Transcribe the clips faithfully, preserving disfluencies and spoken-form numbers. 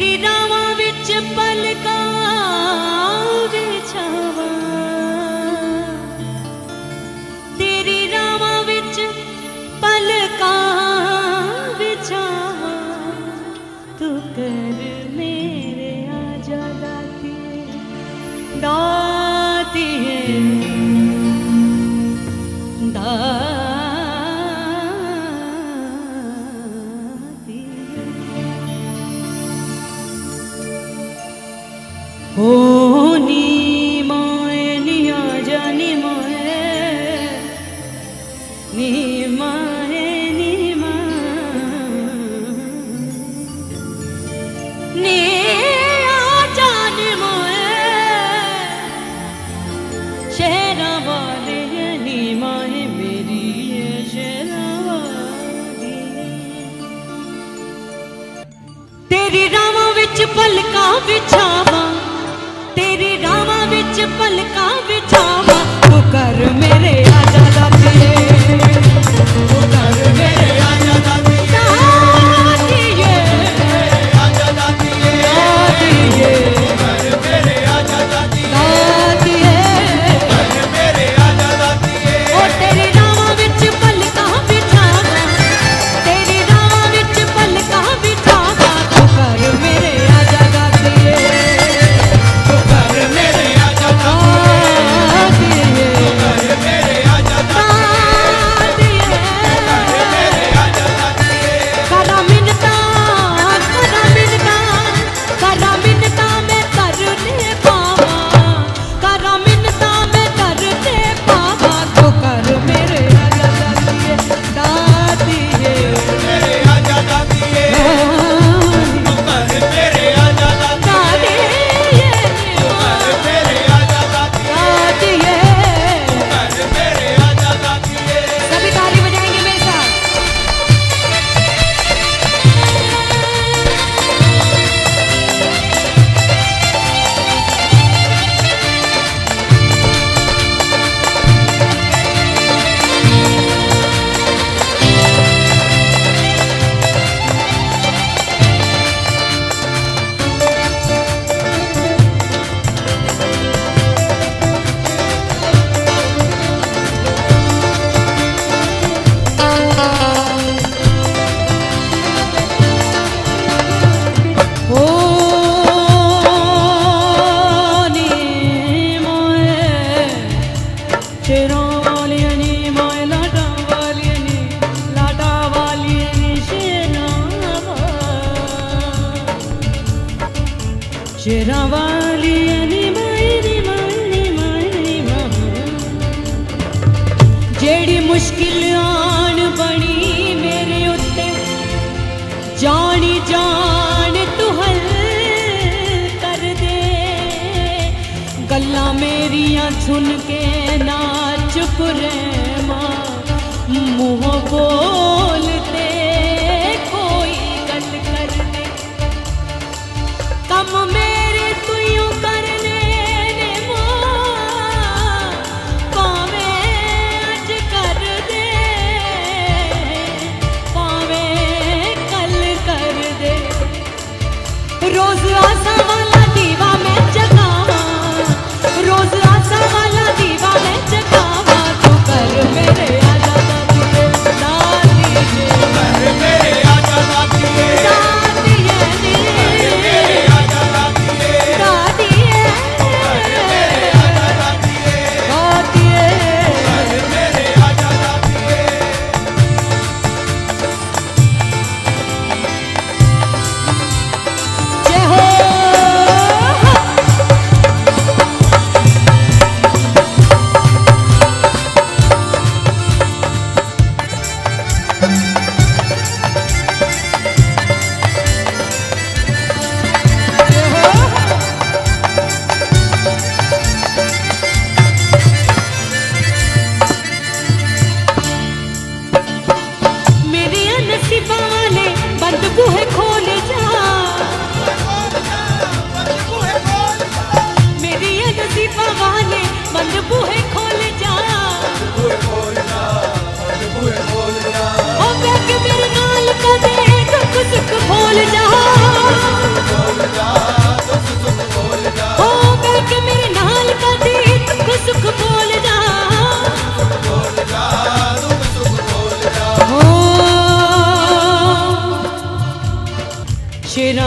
तेरी रावा विच पलका बिछावा, तेरी रावा विच पलका बिछावा, तू कर मेरे आजा दाती दाती है दाती ओ नी माए नी आजा नी माए नी माए नी माए नी आजा नी माए शहरा वाले नी माए मेरी ये शहरा वाली। तेरी रावां विच पलका बिछावा, तेरी रावा विच पलका बिछावा, तू कर मेरे आजा दातिए, तू कर मेरे आजा दातिए दातिए आजा दातिए दातिए, तू कर मेरे आजा दातिए दातिए, कर मेरे आजा दातिए। ओ तेरी रावा विच पलका बिछावा, तेरी रावा विच पलका बिछावा, तू कर मेरे आजा दातिए, तू कर मेरे आजा दातिए, तू कर मेरे आजा दातिए, कर मेरे आजा दातिए। करा मिन्नता करा मिन्नता करा मिन्नता मैं करने पावा, करा मिन्नता मैं करने पावा, तू कर मेरे आजा दातिए दातिए, मेरे आजा दातिए, तू कर मेरे आजा दातिए, तू कर मेरे आजा दातिए, तू कर मेरे आजा दातिए। सभी ताली बजाएंगे मेरे साथ। ओ नी मोए शेरों वाली नी मोए लाडा वाली नी लाडा वाली नी शेरां शेरां वाली नी माए नी माए नी माए नी माए, जेड़ी मुश्किल आन बनी मेरे उत्ते जानी जान तू हल कर दे, गल्लां मेरियां सुन के ना चुप रह मां, मुँह बोलते कोई गल कर दे, कम मेरे तू यूं करने ने मां, भावें अज कर दे भावें कल कर दे, रोज आसा वाला दीवा मैं जगावा, रोज आसा वाला दीवा मैं जगावा, तू कर मेरे आजा दातिए दातिए,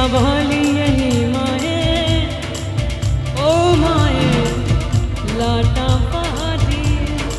वाली नी माए ओ माए लाटा वाली।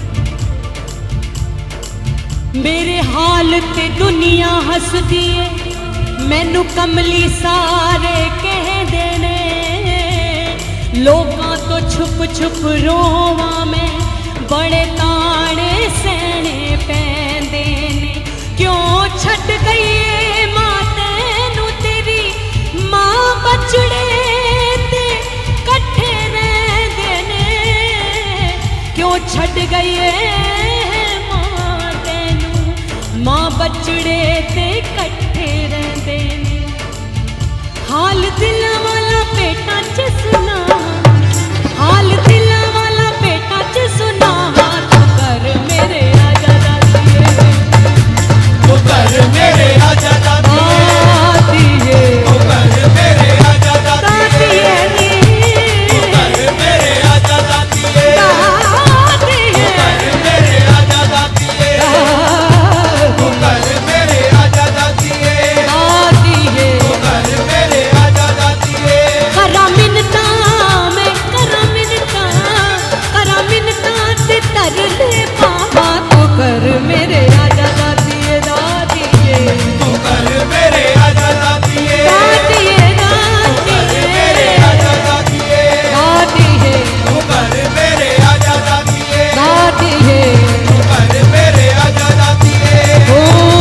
मेरे हाल ते दुनिया हसदी है, मैनू कमली सारे कहदे ने। लोकां तो छुप छुप रोवां मैं, बड़े ताने सहने पैंदे ने। क्यों छड्ड गई मां तैनू तेरी, मां बचड़े ते कट्ठे रहिंदे ने। क्यों छड्ड गई मां तैनू, मां बचड़े ते कट्ठे रहिंदे ने। हाल दिलां वाला पेटां च सुना, हाल दिलां वाला पेटां च सुना। तू कर मेरे आजा दादिए, तू कर मेरे आजा दादिए, दादिए तू कर मेरे आजा दादिए, दादिए तू कर मेरे आजा दादिए, दादिए तू कर मेरे आजा दादिए, तू कर मेरे आजा दादिए, दादिए तू कर मेरे आजा दादिए। करा मिन्नता मैं करा मिन्नता, करा मिन्नता ते तरले पावा। तू कर मेरे आजा दादिए, दादिए तू कर मेरे आजा दादिए, दादिए तू कर मेरे दादिए आजा दादिए, दादिए तू कर मेरे आजा दादिए, दादिए तू कर मेरे आजा दादिए, ओ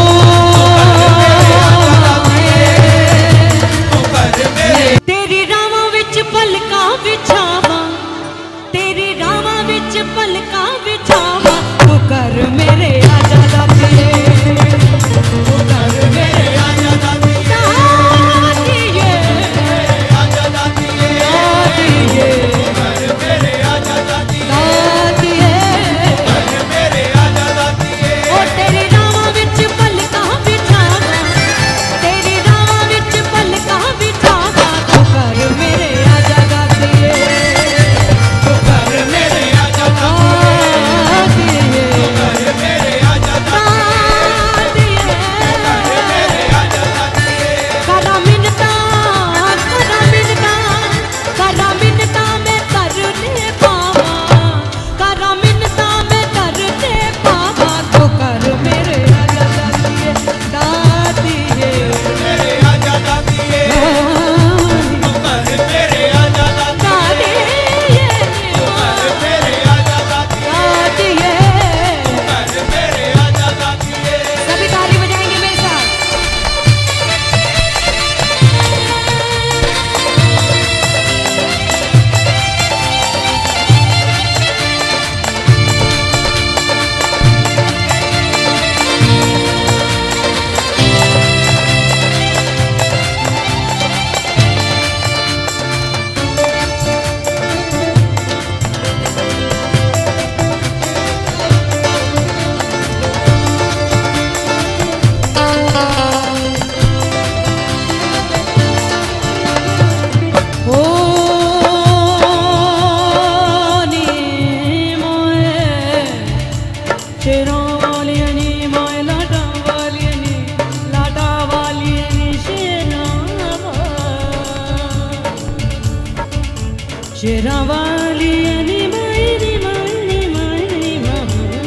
तू कर मेरे। तेरी रावां विच पलकां बिछावां, तेरी रावां विच पलकां बिछावां। तू कर मेरे आजा दादिए, तू कर मेरे आजा दादिए, दादिए आजा दादिए, दादिए कर मेरे आजा दादिए, दादिए कर मेरे आजा दादिए, ओ तेरी रावां विच पलकां बिछावां, तेरी रावां विच पलकां बिछावां। तू कर मेरे आजा दादिए, तू कर मेरे आजा दादिए, दादिए कर मेरे आजा दादिए, कर मेरे आजा दादिए, करा मिन्नता करा मिन्नता, करा मिन्नता मैं करने पावा, करा मिन्नता मैं करने पावा। तू कर मेरे आजा दादिए, दादिए मेरे आजा दादिए, तू कर मेरे आजा दादिए, दादिए तू कर मेरे आजा दादिए, दादिए। कर मेरे आजा दादिए। सभी ताली बजाएंगे मेरे साथ। ओ नी मोए शेरों वाली नी मोए लाडा वाली नी, लाडा वाली नी शेरां शेरां वाली नी माए नी माए नी माए नी माए।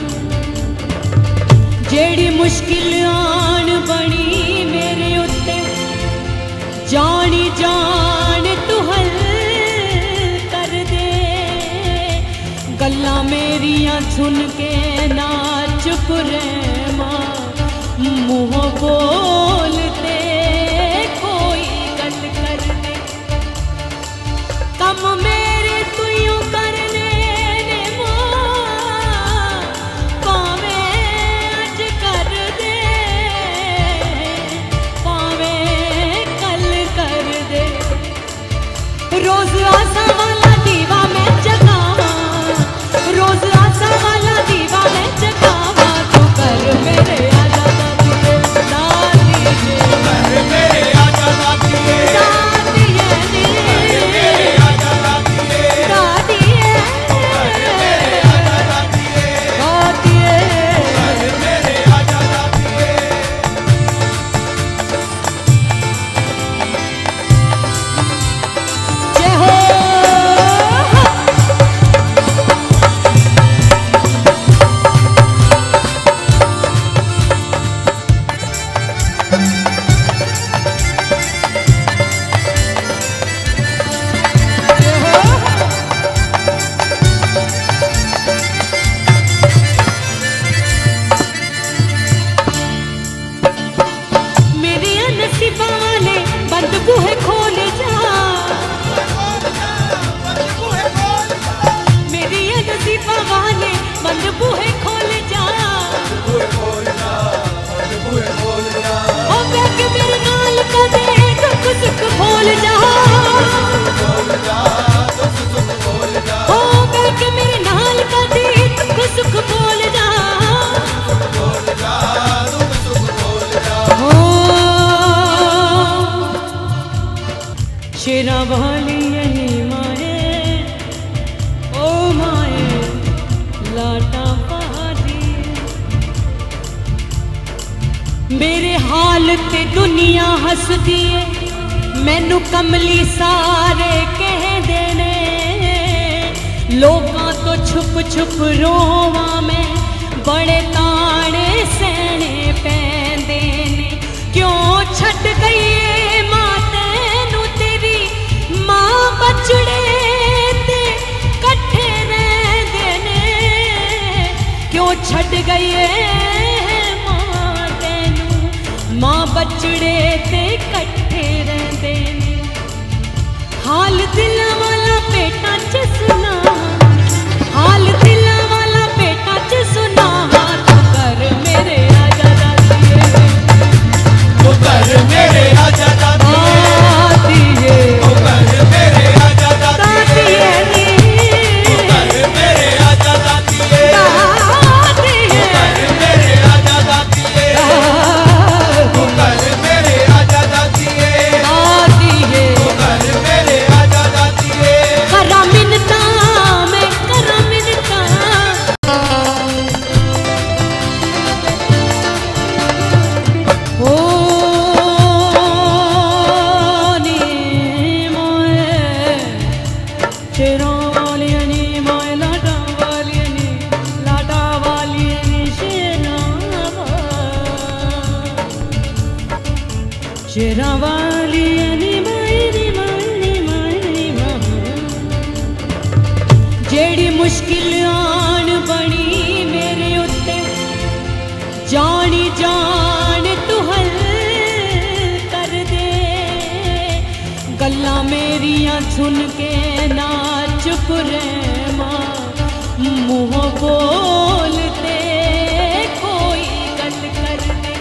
जेड़ी मुश्किल आन बनी मेरे उत्ते, जानी जान तू हल कर दे। गल्लां मेरियां सुन के ना चुप रह मां, मुंह बोलते कोई गल कर दे। कम मेरे तू यूं करने ने मां, भावें अज कर दे भावें कल कर दे। रोज आसा वाला दीवा मैं जगावां, रोज आसा वाला शेरा वाली नी माए ओ माए लाटा पहाड़ी मेरे हाल ते दुनिया हसदी है मैनू कमली सारे कहदे ने लोकां तो छुप छुप रोवा मैं बड़े ताने सहने पैंदे ने क्यों छट गई है मां तैनू तेरी मां बचड़े ते कट्ठे रहंदे ने क्यों छट गई है मां तैनू मां बचड़े ते कट्ठे रहंदे ने हाल दिल वाला बेटा च सुना हाल दिल वाला बेटा च सुना तू कर मेरे आजा दादिए तू कर मेरे आजा दादिए तू कर मेरे आजा दादिए तू कर मेरे आजा दादिए तू कर मेरे आजा दादिए तू कर मेरे आजा दादिए तू कर मेरे आजा दादिए करा मिन्नता मैं करा मिन्नता ओ नी मोए शेरा वाली नी मोए लाडा वाली नी लाडा वाली नी शेरा शेरा वाली नी मोए नी मोए नी मोए नी जेड़ी मुश्किल आन बनी मेरे उत्ते जानी जान तू हल कर दे गल्लां मेरियां सुन के ना चुप रह मां मुंह बोलते कोई गल कर दे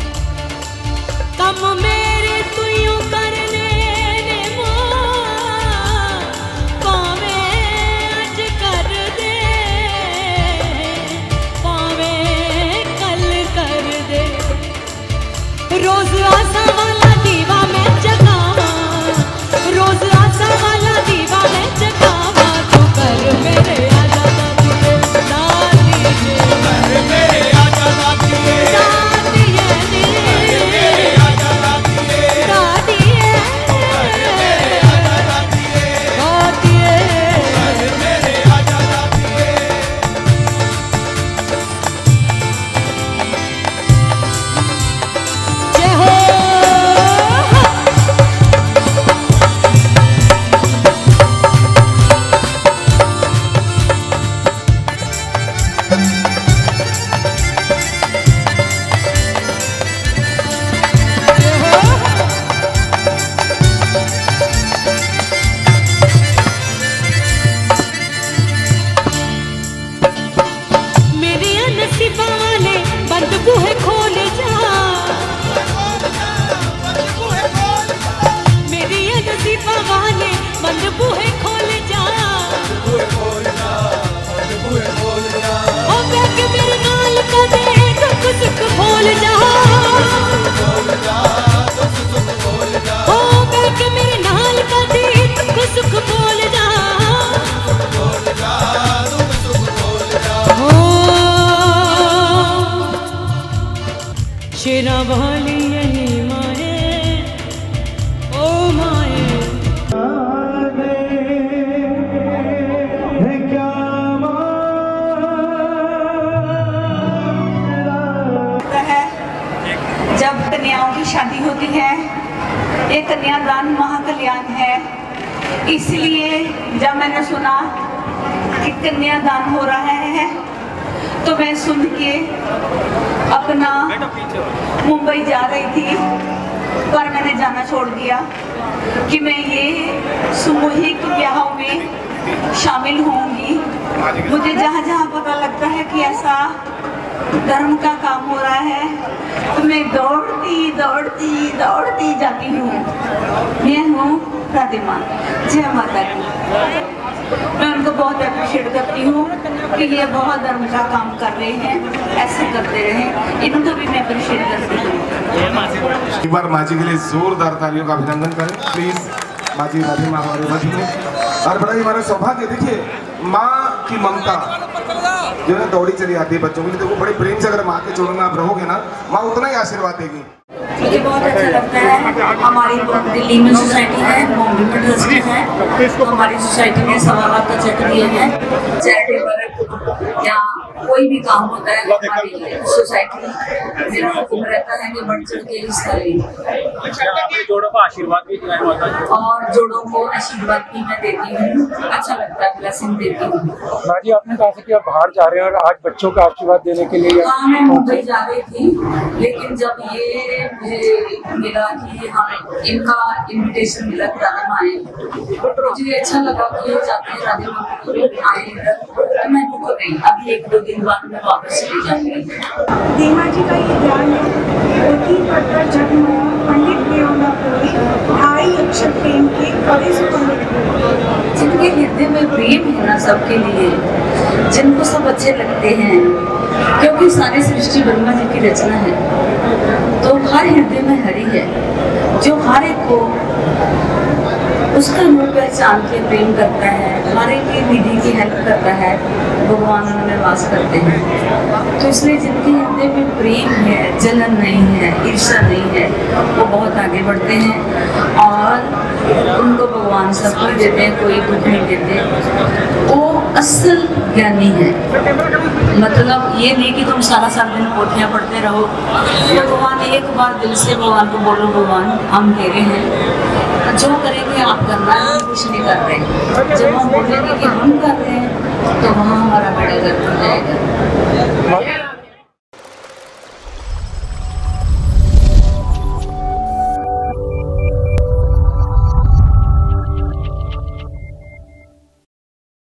कम मेरे तू यूं करने ने मां पावे अज कर दे पावे कल कर दे रोज आसा वाला दीवा मैं जगावा रोज आसा वाला दीवा मैं जगावा तू कर मेरे आजा दादिए दादिए कर मेरे आजा दादिए दादिए मेरे आजा दादिए दादिए कर मेरे आजा दादिए दादिए कर मेरे आजा दादिए जय हो मेरे नसीबा वाले बंद बूहे खोल जा मेरे नसीबा वाले बंद बूहे खोल जा ओ बैठ मेरे नाल कदे दुख सुख बोल जा ओ बैठ मेरे नाल कदे दुख सुख बोल जा ओ शेरा वाली नी माए ओ माए है जब कन्याओं की शादी होती है ये कन्यादान महाकल्याण है इसलिए जब मैंने सुना कि कन्यादान हो रहा है तो मैं सुन के अपना मुंबई जा रही थी पर मैंने जाना छोड़ दिया कि मैं ये सामूहिक ब्याहों में शामिल होंगी मुझे जहाँ जहाँ पता लगता है कि ऐसा धर्म का काम हो रहा है तो मैं दौड़ती दौड़ती दौड़ती जाती हूँ। मैं हूँ प्रतिमा, जय माता की। मैं उनको बहुत अप्रिशिएट करती हूँ कि ये बहुत धर्म का काम कर रहे हैं, ऐसे करते रहे, इनको भी मैं अप्रिशिएट करती हूँ। एक बार माँ जी के लिए जोरदार तालियों का अभिनंदन करें प्लीज। माँ जी राधे माँ हमारे मध्य में, और बड़ा ही हमारा सौभाग्य। देखिए माँ की ममता जो है दौड़ी चली आती है बच्चों के लिए, तो वो बड़े प्रेम से अगर माँ के चरणों में आप रहोगे ना, माँ उतना ही आशीर्वाद देगी। मुझे बहुत अच्छा लगता है। हमारी दिल्ली में सोसाइटी है, बॉम्बे में ट्रस्ट है, तो हमारी सोसाइटी में सवा लाख का चेक दिए हैं चैरिटेबल या कोई भी काम होता है हमारी सोसाइटी मेरा हुक्म रहता है कि बढ़ चढ़ के हिस्सा लें। जोड़ों को आशीर्वाद भी दिया है और जोड़ों को आशीर्वाद भी मैं देती हूँ, अच्छा लगता है, ब्लेसिंग देती हूँ। माँ जी आपने कहा था कि आप बाहर जा रहे हैं और आज बच्चों का आशीर्वाद देने के लिए। हाँ मैं मुंबई जा रही थी, लेकिन जब ये मुझे मिला कि हाँ इनका इनविटेशन मिला कि राधे माँ आए, तो मुझे अच्छा लगा कि ये जाते हैं राधे माँ आए इधर, तो मैं रुक गई। अभी एक दो दिन बाद में वापस चली जाऊंगी। देमा जी का ये ध्यान है, पोथी पत्र जन्म पंडित देवना कोई ढाई अक्षर प्रेम के बड़े से पंडित। जिनके हृदय में प्रेम है ना सबके लिए, जिनको सब अच्छे लगते हैं, क्योंकि सारी सृष्टि ब्रह्मा जी की रचना है, तो हर हृदय में हरि है, जो हर एक को उसका रूप पहचान के प्रेम करता है, हर एक की विधि की हेल्प करता है, भगवान उनमें वास करते हैं। तो इसलिए जिनके हृदय में प्रेम है, जलन नहीं है, ईर्ष्या नहीं है, वो बहुत आगे बढ़ते हैं और उनको भगवान सब कुछ देते हैं, कोई दुख नहीं देते। वो असल ज्ञानी है। मतलब ये नहीं कि तुम सारा सारा दिन पोथियाँ पढ़ते रहो, भगवान एक बार दिल से भगवान को बोलो, भगवान हम तेरे हैं, जो करेंगे आप करना है, हम कुछ नहीं कर रहे। जब हम बोलेंगे कि हम कर रहे हैं तो वहाँ हमारा बड़ा गर्व हो जाएगा।